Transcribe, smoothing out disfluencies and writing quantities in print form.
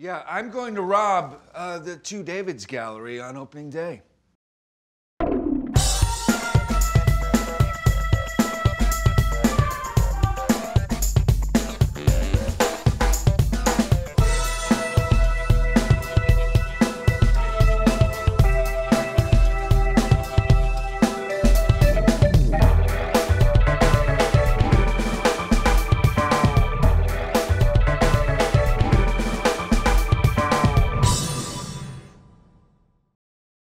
Yeah, I'm going to rob the Two Davids Gallery on opening day.